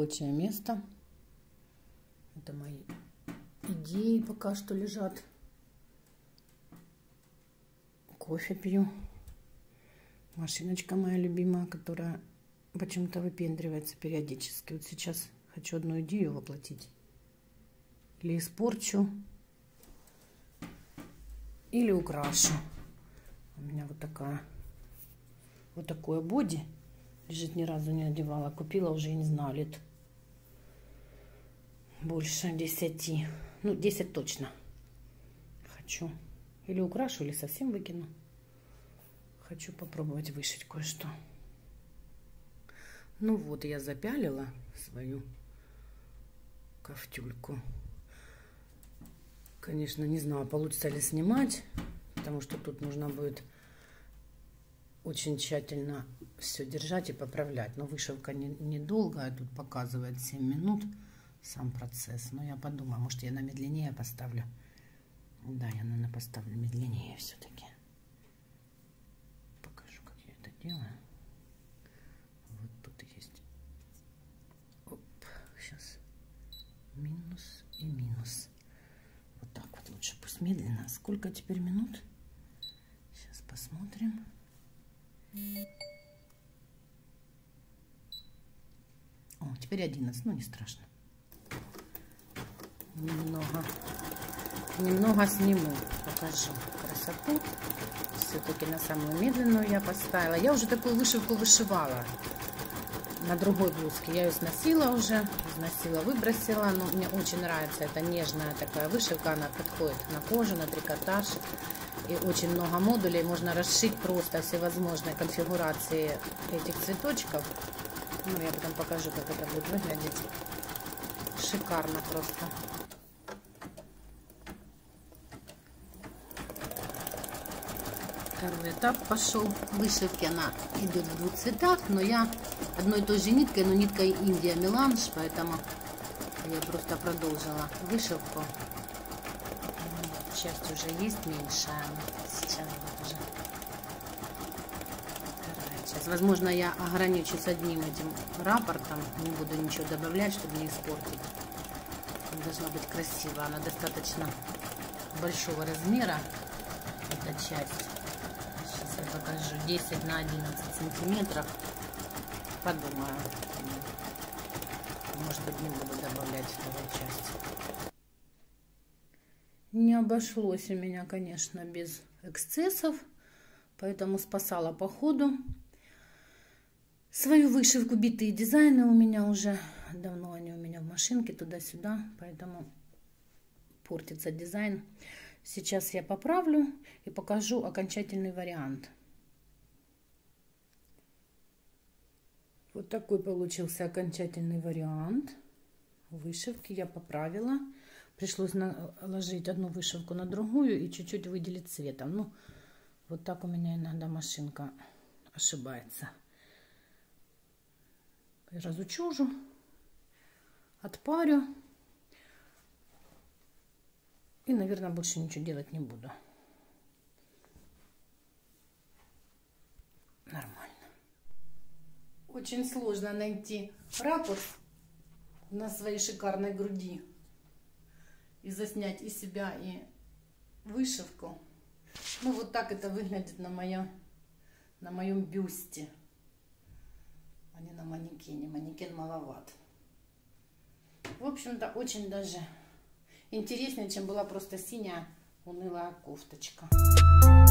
рабочее место. Это мои идеи пока что лежат. Кофе пью. Машиночка моя любимая, которая почему-то выпендривается периодически. Вот сейчас хочу одну идею воплотить. Или испорчу, или украшу. У меня вот такое боди лежит, ни разу не одевала. Купила уже, не знаю, лет больше 10. Ну, 10 точно. Хочу. Или украшу, или совсем выкину. Хочу попробовать вышить кое-что. Ну вот, я запялила свою кофтюльку. Конечно, не знаю, получится ли снимать, потому что тут нужно будет очень тщательно все держать и поправлять. Но вышивка недолгая, тут показывает 7 минут сам процесс. Но я подумаю, может, я на медленнее поставлю. Да, я, наверное, поставлю медленнее все-таки. Покажу, как я это делаю. Вот тут есть. Оп, сейчас минус и минус. Вот так вот лучше, пусть медленно. Сколько теперь минут? Сейчас посмотрим. О, теперь 11, ну не страшно. Немного сниму, покажу красоту. Все-таки на самую медленную я поставила. Я уже такую вышивку вышивала на другой блузке. Я ее сносила уже, износила, выбросила. Но мне очень нравится, это нежная такая вышивка. Она подходит на кожу, на трикотаж. И очень много модулей. Можно расшить просто всевозможные конфигурации этих цветочков. Ну, я потом покажу, как это будет выглядеть. Шикарно просто. Второй этап пошел вышивки. Она идет в двух цветах, но я одной и той же ниткой, но ниткой Индия Меланж, поэтому я просто продолжила вышивку. Часть уже есть меньшая. Сейчас вот уже вторая часть. Возможно, я ограничусь одним этим раппортом. Не буду ничего добавлять, чтобы не испортить. Она должна быть красивая. Она достаточно большого размера. Эта часть. Сейчас я покажу. 10 на 11 сантиметров. Подумаю. Может быть, не буду добавлять вторую часть. Не обошлось у меня, конечно, без эксцессов, поэтому спасала по ходу. Свою вышивку, битые дизайны у меня уже, давно они у меня в машинке, туда-сюда, поэтому портится дизайн. Сейчас я поправлю и покажу окончательный вариант. Вот такой получился окончательный вариант вышивки. Я поправила. Пришлось наложить одну вышивку на другую и чуть-чуть выделить цветом. Ну, вот так у меня иногда машинка ошибается. Разучужу, отпарю. И, наверное, больше ничего делать не буду. Нормально. Очень сложно найти ракурс на своей шикарной груди. И заснять и себя, и вышивку. Ну, вот так это выглядит на моем бюсте. А не на манекене. Манекен маловат. В общем-то, очень даже интереснее, чем была просто синяя унылая кофточка.